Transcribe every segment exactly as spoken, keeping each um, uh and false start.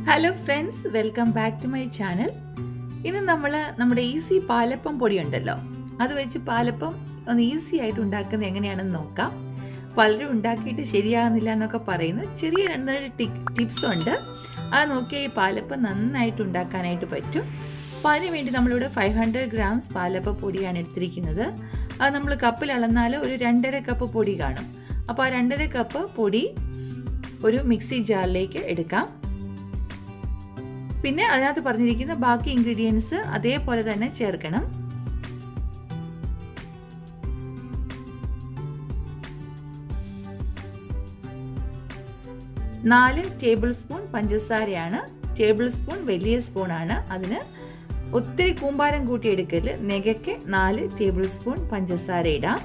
Hello friends, welcome back to my channel. ഇന്ന് നമ്മൾ നമ്മുടെ ഈസി പാലപ്പം പൊടി ഉണ്ടല്ലോ, അത് വെച്ച് പാലപ്പം ഒന്ന് ഈസി ആയിട്ട് ഉണ്ടാക്കുന്നത് എങ്ങനെയാണെന്ന് നോക്കാം. പലരും ഉണ്ടാക്കിയിട്ട് ശരിയാകുന്നില്ല എന്നൊക്കെ പറയുന്നു. ചെറിയ രണ്ട് ടിപ്സ് ഉണ്ട്, അത് നോക്കിയാൽ ഈ പാലപ്പം നന്നായിട്ട് ഉണ്ടാക്കാനായിട്ട് പറ്റും. അപ്പോൾ അതിന് വേണ്ടി നമ്മളിവിടെ ഫൈവ് ഹൺഡ്രഡ് ഗ്രാംസ് പാലപ്പ പൊടിയാണ് എടുത്തിരിക്കുന്നത്. അത് നമ്മൾ കപ്പിൽ അളന്നാൽ ഒരു രണ്ടര കപ്പ് പൊടി കാണും. അപ്പോൾ ആ രണ്ടര കപ്പ് പൊടി ഒരു മിക്സി ജാറിലേക്ക് എടുക്കാം. പിന്നെ അതിനകത്ത് പറഞ്ഞിരിക്കുന്ന ബാക്കി ഇൻഗ്രീഡിയൻസ് അതേപോലെ തന്നെ ചേർക്കണം. നാല് ടേബിൾ സ്പൂൺ പഞ്ചസാരയാണ്. ടേബിൾ സ്പൂൺ വലിയ സ്പൂണാണ്. അതിന് ഒത്തിരി കൂമ്പാരം കൂട്ടി എടുക്കല്. നെകയ്ക്ക് നാല് ടേബിൾ സ്പൂൺ പഞ്ചസാര ഇടാം.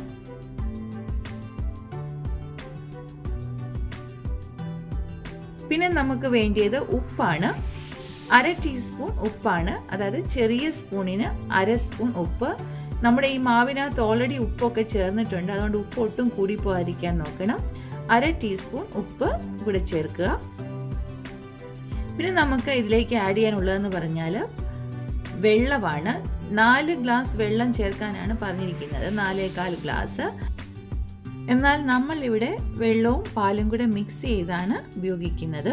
പിന്നെ നമുക്ക് വേണ്ടിയത് ഉപ്പാണ്. അര ടീസ്പൂൺ ഉപ്പാണ്, അതായത് ചെറിയ സ്പൂണിന് അര സ്പൂൺ ഉപ്പ്. നമ്മുടെ ഈ മാവിനകത്ത് ഓൾറെഡി ഉപ്പൊക്കെ ചേർന്നിട്ടുണ്ട്, അതുകൊണ്ട് ഉപ്പ് ഒട്ടും കൂടി പോകാതിരിക്കാൻ നോക്കണം. അര ടീസ്പൂൺ ഉപ്പ് കൂടെ ചേർക്കുക. പിന്നെ നമുക്ക് ഇതിലേക്ക് ആഡ് ചെയ്യാനുള്ളതെന്ന് പറഞ്ഞാൽ വെള്ളമാണ്. നാല് ഗ്ലാസ് വെള്ളം ചേർക്കാനാണ് പറഞ്ഞിരിക്കുന്നത്, നാലേകാൽ ഗ്ലാസ്. എന്നാൽ നമ്മൾ ഇവിടെ വെള്ളവും പാലും കൂടെ മിക്സ് ചെയ്താണ് ഉപയോഗിക്കുന്നത്.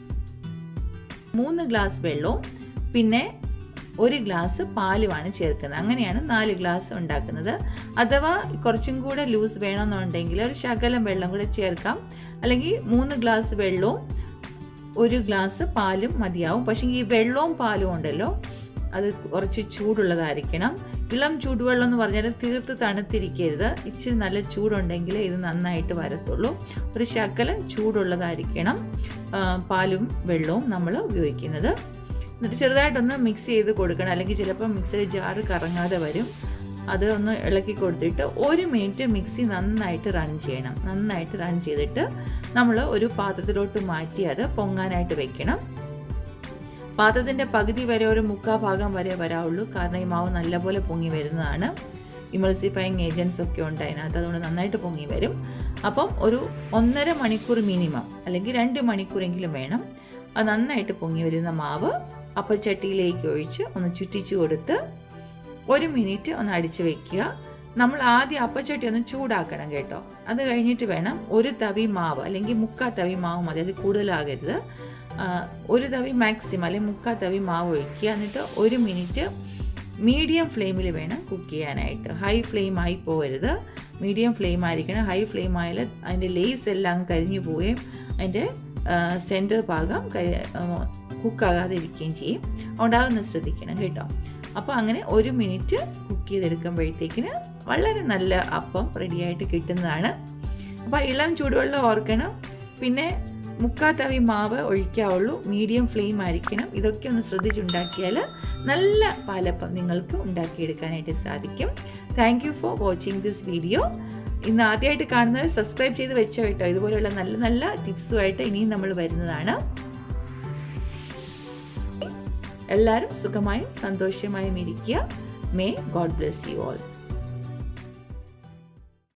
മൂന്ന് ഗ്ലാസ് വെള്ളവും പിന്നെ ഒരു ഗ്ലാസ് പാലുമാണ് ചേർക്കുന്നത്. അങ്ങനെയാണ് നാല് ഗ്ലാസ് ഉണ്ടാക്കുന്നത്. അഥവാ കുറച്ചും കൂടെ ലൂസ് വേണമെന്നുണ്ടെങ്കിൽ ഒരു ശകലം വെള്ളം കൂടെ ചേർക്കാം. അല്ലെങ്കിൽ മൂന്ന് ഗ്ലാസ് വെള്ളവും ഒരു ഗ്ലാസ് പാലും മതിയാവും. പക്ഷേ ഈ വെള്ളവും പാലും ഉണ്ടല്ലോ, അത് കുറച്ച് ചൂടുള്ളതായിരിക്കണം. ഇളം ചൂടുവെള്ളം എന്ന് പറഞ്ഞാൽ തീർത്ത് തണുത്തിരിക്കരുത്. ഇച്ചിരി നല്ല ചൂടുണ്ടെങ്കിൽ ഇത് നന്നായിട്ട് വരത്തുള്ളൂ. ഒരു ശകലം ചൂടുള്ളതായിരിക്കണം പാലും വെള്ളവും നമ്മൾ ഉപയോഗിക്കുന്നത്. എന്നിട്ട് ചെറുതായിട്ടൊന്ന് മിക്സ് ചെയ്ത് കൊടുക്കണം, അല്ലെങ്കിൽ ചിലപ്പോൾ മിക്സിയുടെ ജാറ് കറങ്ങാതെ വരും. അത് ഒന്ന് ഇളക്കി കൊടുത്തിട്ട് ഒരു മിനിറ്റ് മിക്സി നന്നായിട്ട് റൺ ചെയ്യണം. നന്നായിട്ട് റൺ ചെയ്തിട്ട് നമ്മൾ ഒരു പാത്രത്തിലോട്ട് മാറ്റി അത് പൊങ്ങാനായിട്ട് വെക്കണം. പാത്രത്തിൻ്റെ പകുതി വരെ ഒരു മുക്കാൽ ഭാഗം വരെ വരാവുള്ളൂ, കാരണം ഈ മാവ് നല്ലപോലെ പൊങ്ങി വരുന്നതാണ്. ഇമൾസിഫയിങ് ഏജൻസ് ഒക്കെ ഉണ്ട് അതിനകത്ത്, അതുകൊണ്ട് നന്നായിട്ട് പൊങ്ങി വരും. അപ്പം ഒരു ഒന്നര മണിക്കൂർ മിനിമം, അല്ലെങ്കിൽ രണ്ട് മണിക്കൂറെങ്കിലും വേണം. അത് നന്നായിട്ട് പൊങ്ങി വരുന്ന മാവ് അപ്പച്ചട്ടിയിലേക്ക് ഒഴിച്ച് ഒന്ന് ചുറ്റിച്ചു കൊടുത്ത് ഒരു മിനിറ്റ് ഒന്ന് അടിച്ചു വെക്കുക. നമ്മൾ ആദ്യം അപ്പച്ചട്ടി ഒന്ന് ചൂടാക്കണം കേട്ടോ. അത് കഴിഞ്ഞിട്ട് വേണം ഒരു തവി മാവ്, അല്ലെങ്കിൽ മുക്കാൽ തവി മാവ് മതി, അത് കൂടുതലാകരുത്. ഒരു തവി മാക്സിമം അല്ലെങ്കിൽ മുക്കാൽ തവി മാവ് ഒഴിക്കുക. എന്നിട്ട് ഒരു മിനിറ്റ് മീഡിയം ഫ്ലെയിമിൽ വേണം കുക്ക് ചെയ്യാനായിട്ട്. ഹൈ ഫ്ലെയിം ആയി പോകരുത്, മീഡിയം ഫ്ലെയിം ആയിരിക്കണം. ഹൈ ഫ്ലെയിം ആയാൽ അതിൻ്റെ ലേസ് എല്ലാം കരിഞ്ഞു പോവുകയും അതിൻ്റെ സെൻറ്റർ ഭാഗം കുക്കാകാതെ ഇരിക്കുകയും ചെയ്യും. അതുകൊണ്ട് അതൊന്ന് ശ്രദ്ധിക്കണം കേട്ടോ. അപ്പോൾ അങ്ങനെ ഒരു മിനിറ്റ് കുക്ക് ചെയ്തെടുക്കുമ്പോഴത്തേക്കിന് വളരെ നല്ല അപ്പം റെഡിയായിട്ട് കിട്ടുന്നതാണ്. അപ്പോൾ ഇളം ചൂടുവെള്ളം ഓർക്കണം. പിന്നെ മുക്കാൽ തവി മാവ് ഒഴിക്കാവുള്ളൂ, മീഡിയം ഫ്ലെയിം ആയിരിക്കണം. ഇതൊക്കെ ഒന്ന് ശ്രദ്ധിച്ചുണ്ടാക്കിയാൽ നല്ല പാലപ്പം നിങ്ങൾക്ക് ഉണ്ടാക്കിയെടുക്കാനായിട്ട് സാധിക്കും. Thank you for watching this video. ഇന്ന് ആദ്യമായിട്ട് കാണുന്നത് സബ്സ്ക്രൈബ് ചെയ്ത് വെച്ചോ കേട്ടോ. ഇതുപോലെയുള്ള നല്ല നല്ല ടിപ്സുമായിട്ട് ഇനിയും നമ്മൾ വരുന്നതാണ്. എല്ലാവരും സുഖമായും സന്തോഷമായും ഇരിക്കുക. May God bless you all.